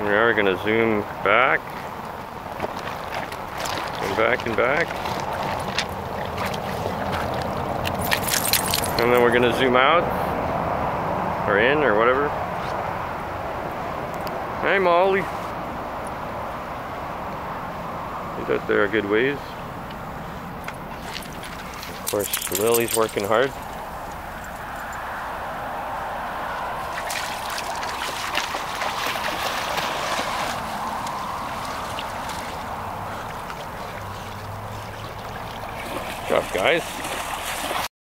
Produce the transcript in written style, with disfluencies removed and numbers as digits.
We are going to zoom back and back and back. And then we're going to zoom out or in or whatever. Hey Molly. He's out there a good ways. Of course, Lily's working hard. Good job, guys.